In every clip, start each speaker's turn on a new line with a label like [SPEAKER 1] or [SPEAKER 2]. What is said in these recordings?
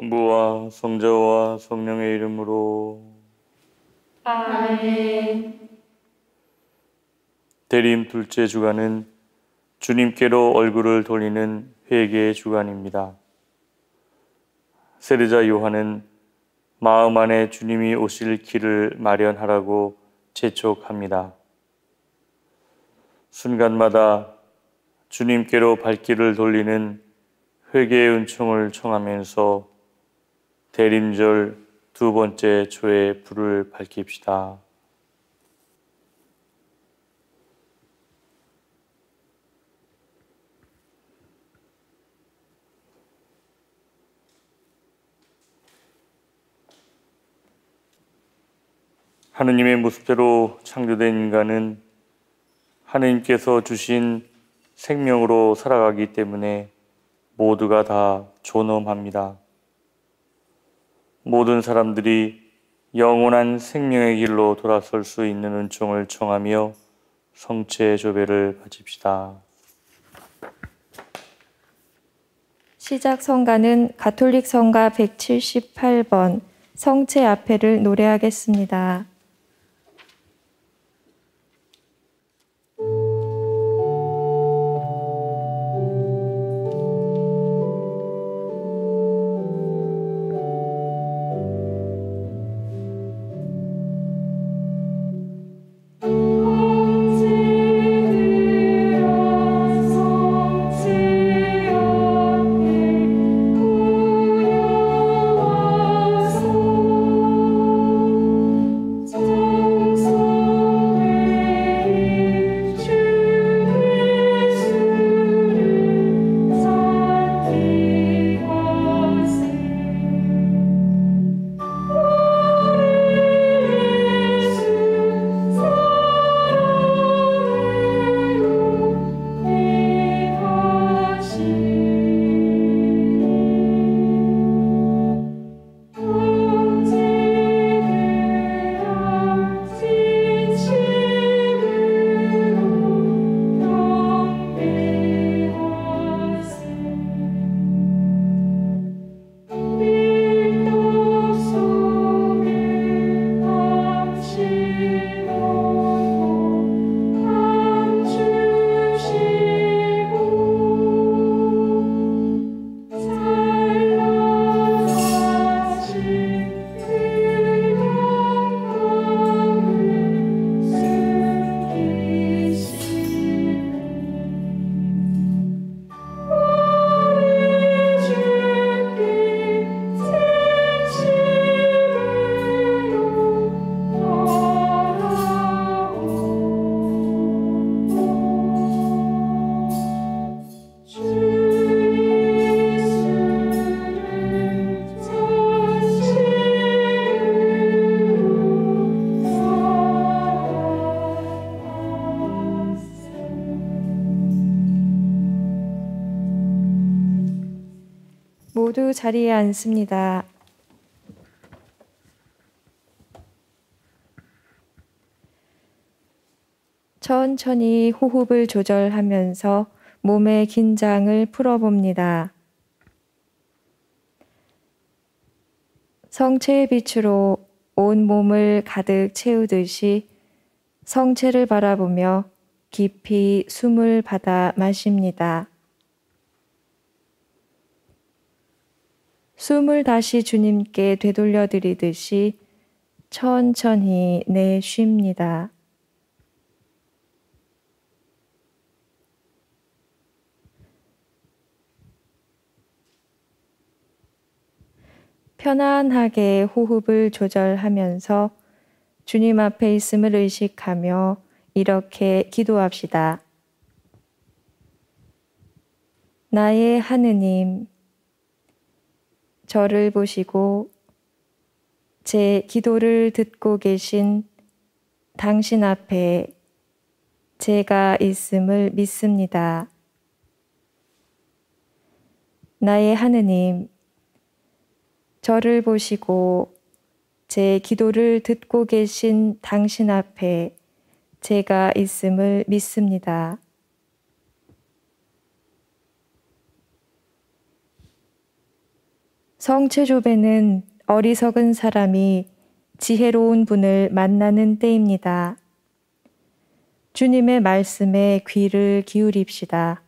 [SPEAKER 1] 성부와 성자와 성령의 이름으로.
[SPEAKER 2] 아멘.
[SPEAKER 1] 대림 둘째 주간은 주님께로 얼굴을 돌리는 회개의 주간입니다. 세례자 요한은 마음 안에 주님이 오실 길을 마련하라고 재촉합니다. 순간마다 주님께로 발길을 돌리는 회개의 은총을 청하면서 대림절 두 번째 초에 불을 밝힙시다. 하느님의 모습대로 창조된 인간은 하느님께서 주신 생명으로 살아가기 때문에 모두가 다 존엄합니다. 모든 사람들이 영원한 생명의 길로 돌아설 수 있는 은총을 청하며 성체 조배를 바칩시다.
[SPEAKER 2] 시작 성가는 가톨릭 성가 178번 성체 앞에를 노래하겠습니다. 모두 자리에 앉습니다. 천천히 호흡을 조절하면서 몸의 긴장을 풀어봅니다. 성체의 빛으로 온 몸을 가득 채우듯이 성체를 바라보며 깊이 숨을 받아 마십니다. 숨을 다시 주님께 되돌려 드리듯이 천천히 내쉽니다. 편안하게 호흡을 조절하면서 주님 앞에 있음을 의식하며 이렇게 기도합시다. 나의 하느님, 저를 보시고 제 기도를 듣고 계신 당신 앞에 제가 있음을 믿습니다. 나의 하느님, 저를 보시고 제 기도를 듣고 계신 당신 앞에 제가 있음을 믿습니다. 성체조배는 어리석은 사람이 지혜로운 분을 만나는 때입니다. 주님의 말씀에 귀를 기울입시다.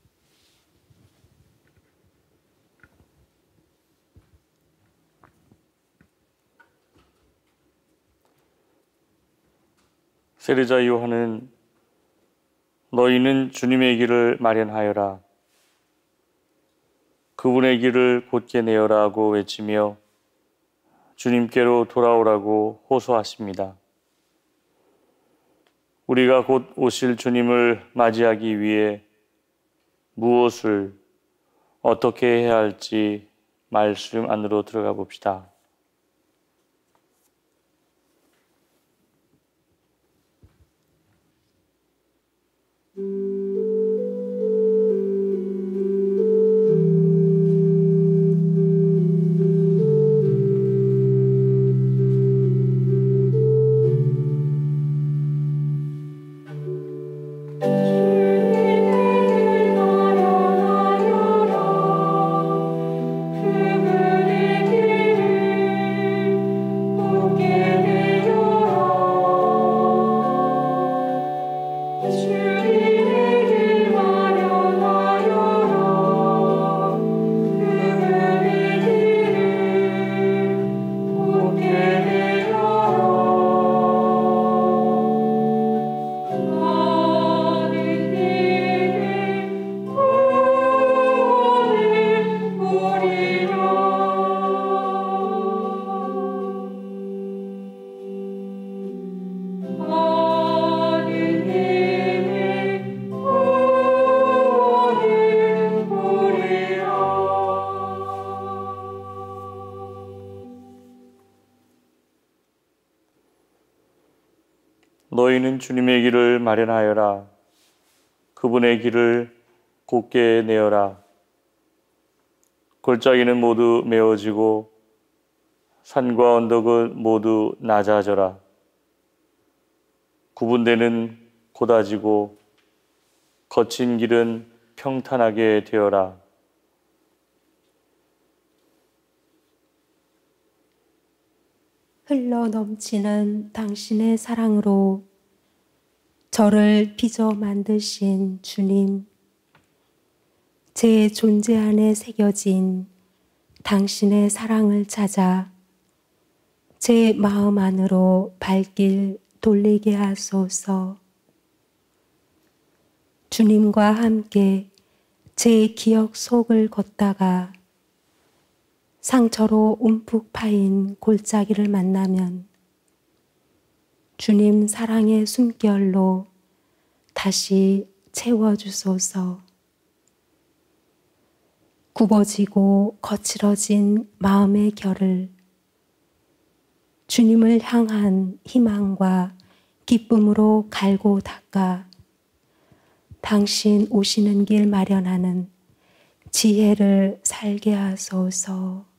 [SPEAKER 1] 세례자 요한은 너희는 주님의 길을 마련하여라. 그분의 길을 곧게 내어라 하고 외치며 주님께로 돌아오라고 호소하십니다. 우리가 곧 오실 주님을 맞이하기 위해 무엇을 어떻게 해야 할지 말씀 안으로 들어가 봅시다. 너희는 주님의 길을 마련하여라. 그분의 길을 곧게 내어라. 골짜기는 모두 메워지고 산과 언덕은 모두 낮아져라. 구분대는 곧아지고 거친 길은 평탄하게 되어라.
[SPEAKER 3] 흘러 넘치는 당신의 사랑으로 저를 빚어 만드신 주님, 제 존재 안에 새겨진 당신의 사랑을 찾아 제 마음 안으로 발길 돌리게 하소서. 주님과 함께 제 기억 속을 걷다가 상처로 움푹 파인 골짜기를 만나면 주님 사랑의 숨결로 다시 채워주소서. 굽어지고 거칠어진 마음의 결을 주님을 향한 희망과 기쁨으로 갈고 닦아 당신 오시는 길 마련하는 지혜를 살게 하소서.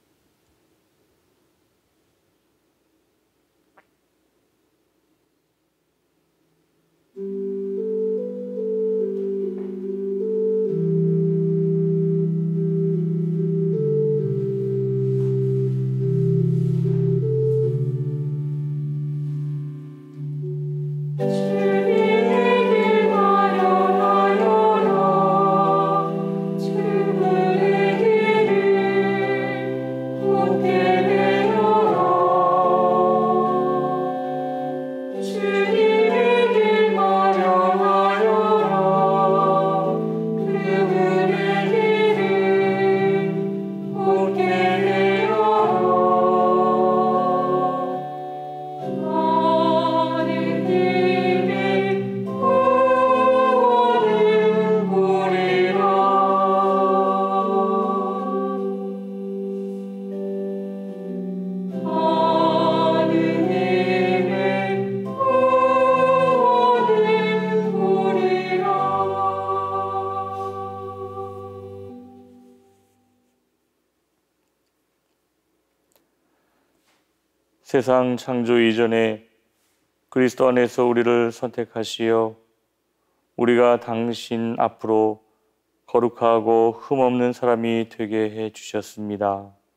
[SPEAKER 1] 세상 창조 이전에 그리스도 안에서 우리를 선택하시어 우리가 당신 앞으로 거룩하고 흠없는 사람이 되게 해 주셨습니다.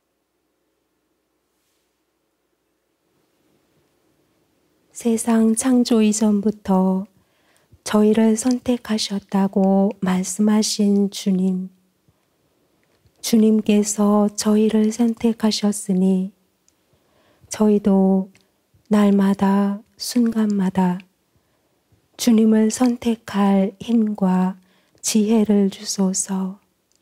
[SPEAKER 3] 세상 창조 이전부터 저희를 선택하셨다고 말씀하신 주님. 주님께서 저희를 선택하셨으니 저희도 날마다 순간마다 주님을 선택할 힘과 지혜를 주소서.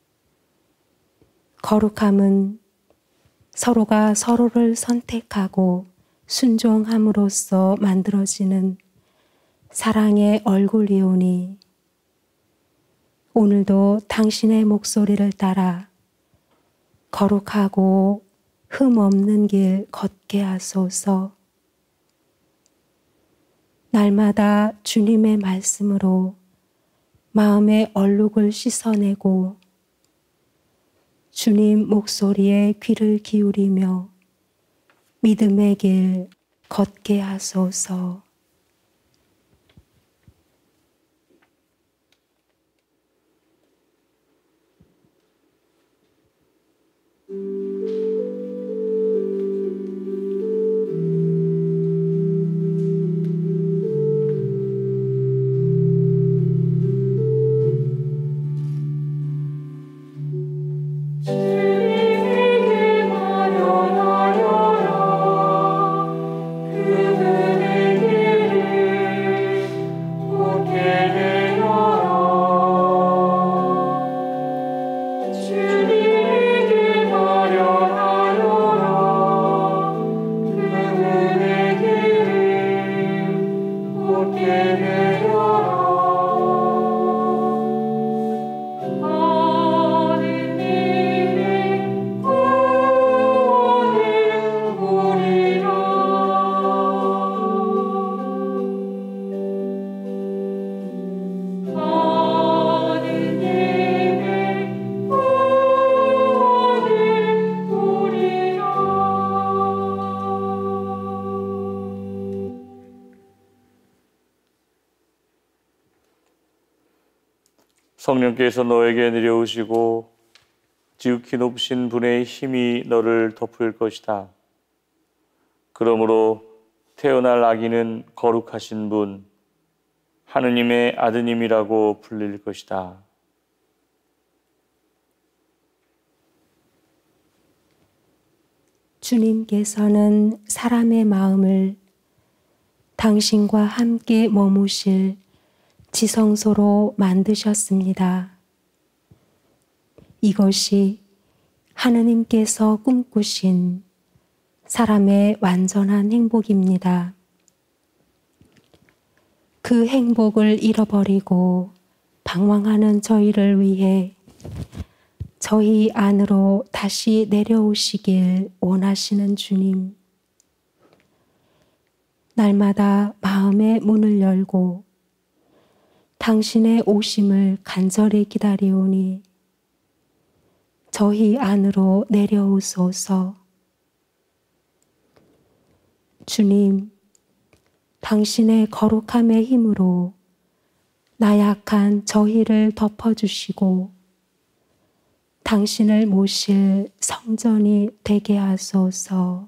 [SPEAKER 3] 거룩함은 서로가 서로를 선택하고 순종함으로써 만들어지는 사랑의 얼굴이오니 오늘도 당신의 목소리를 따라 거룩하고 흠 없는 길 걷게 하소서. 날마다 주님의 말씀으로 마음의 얼룩을 씻어내고 주님 목소리에 귀를 기울이며 믿음의 길 걷게 하소서.
[SPEAKER 1] 성령께서 너에게 내려오시고 지극히 높으신 분의 힘이 너를 덮을 것이다. 그러므로 태어날 아기는 거룩하신 분, 하느님의 아드님이라고 불릴 것이다.
[SPEAKER 3] 주님께서는 사람의 마음을 당신과 함께 머무실 지성소로 만드셨습니다. 이것이 하느님께서 꿈꾸신 사람의 완전한 행복입니다. 그 행복을 잃어버리고 방황하는 저희를 위해 저희 안으로 다시 내려오시길 원하시는 주님. 날마다 마음의 문을 열고 당신의 오심을 간절히 기다리오니 저희 안으로 내려오소서. 주님, 당신의 거룩함의 힘으로 나약한 저희를 덮어주시고 당신을 모실 성전이 되게 하소서.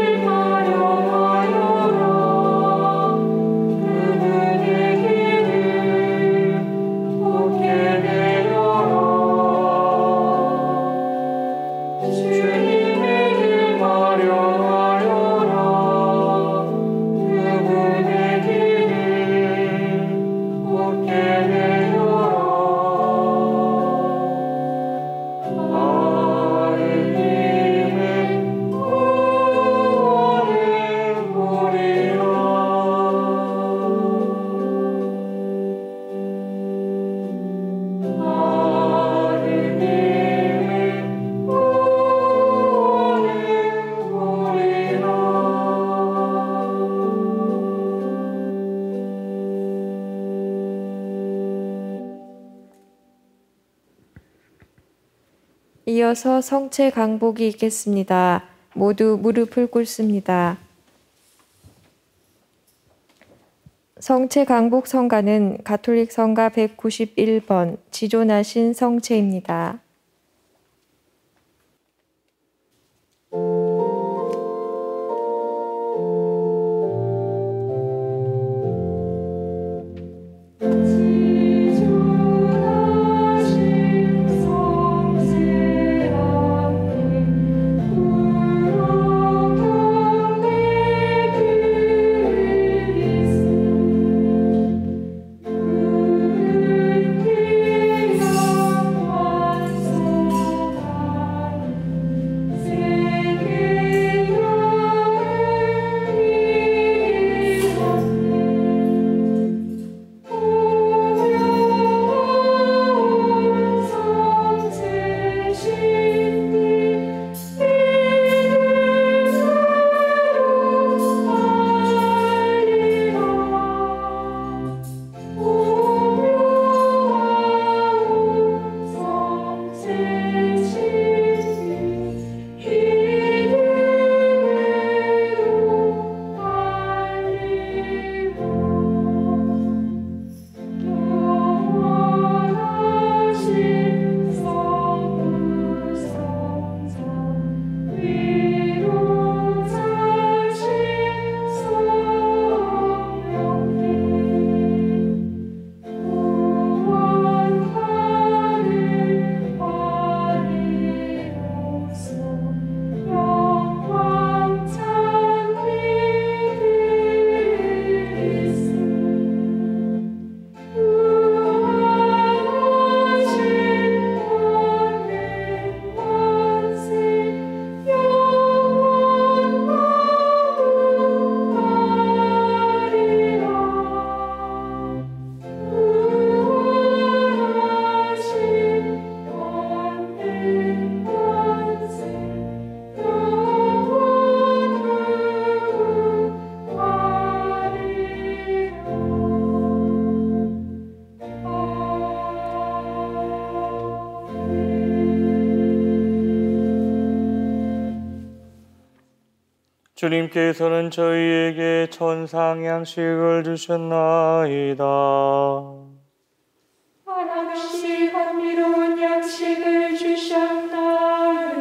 [SPEAKER 4] 주님에게 마련하여라. 그분의 길을
[SPEAKER 2] 이어서 성체 강복이 있겠습니다. 모두 무릎을 꿇습니다. 성체 강복 성가는 가톨릭 성가 191번 지존하신 성체입니다.
[SPEAKER 1] 주님께서는 저희에게 천상 양식을 주셨나이다.
[SPEAKER 4] 한없이 감미로운 양식을 주셨나이다.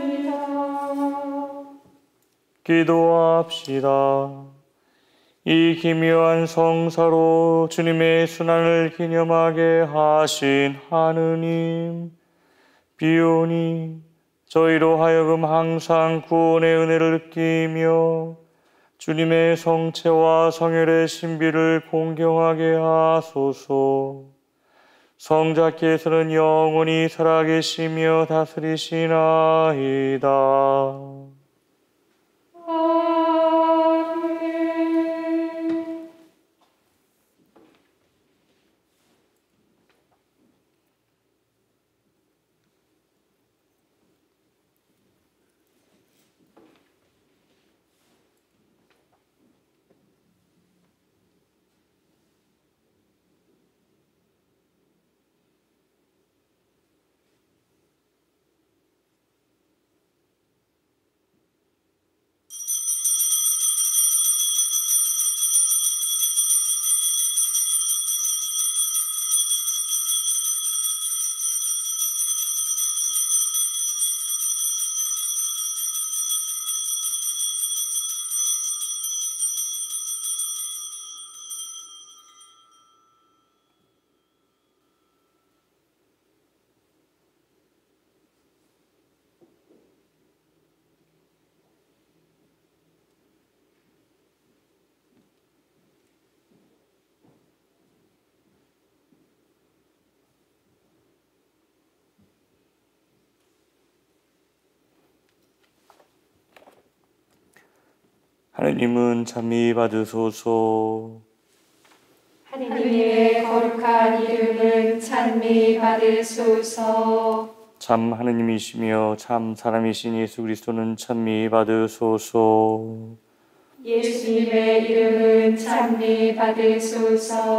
[SPEAKER 1] 기도합시다. 이 기묘한 성사로 주님의 순환을 기념하게 하신 하느님, 비오니 저희로 하여금 항상 구원의 은혜를 느끼며 주님의 성체와 성혈의 신비를 공경하게 하소서. 성자께서는 영원히 살아계시며 다스리시나이다.
[SPEAKER 4] 아멘.
[SPEAKER 1] 하느님은 찬미 받으소서.
[SPEAKER 4] 하느님의 거룩한 이름은 찬미 받으소서.
[SPEAKER 1] 참 하느님이시며 참 사람이신 예수 그리스도는 찬미 받으소서.
[SPEAKER 4] 예수님의 이름은 찬미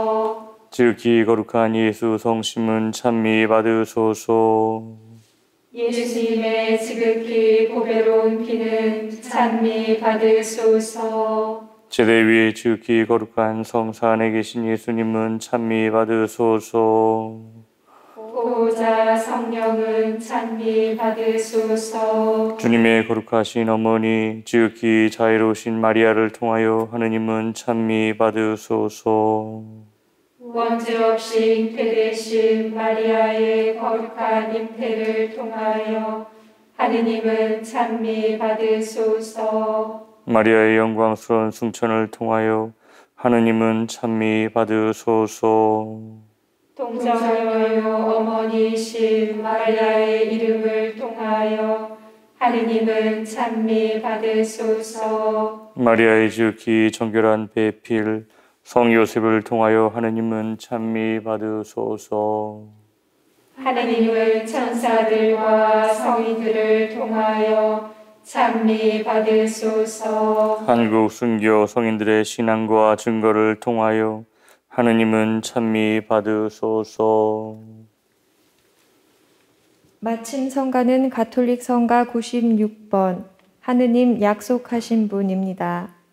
[SPEAKER 4] 받으소서.
[SPEAKER 1] 지극히 거룩한 예수 성심은 찬미 받으소서.
[SPEAKER 4] 예수님의 지극히 보배로운 피는 찬미 받으소서.
[SPEAKER 1] 제대 위에 지극히 거룩한 성사 안에 계신 예수님은 찬미 받으소서.
[SPEAKER 4] 보호자 성령은 찬미 받으소서.
[SPEAKER 1] 주님의 거룩하신 어머니 지극히 자애로우신 마리아를 통하여 하느님은 찬미 받으소서.
[SPEAKER 4] 원죄 없이 잉태되신 마리아의 거룩한 잉태를 통하여 하느님은 찬미 받으소서.
[SPEAKER 1] 마리아의 영광스러운 승천을 통하여 하느님은 찬미 받으소서.
[SPEAKER 4] 동정녀요 어머니이신 마리아의 이름을 통하여 하느님은 찬미 받으소서.
[SPEAKER 1] 마리아의 지극히 정결한 배필 성 요셉을 통하여 하느님은 찬미 받으소서.
[SPEAKER 4] 하느님은 천사들과 성인들을 통하여 찬미 받으소서.
[SPEAKER 1] 한국 순교 성인들의 신앙과 증거를 통하여 하느님은 찬미 받으소서.
[SPEAKER 2] 마침 성가는 가톨릭 성가 96번 하느님 약속하신 분입니다.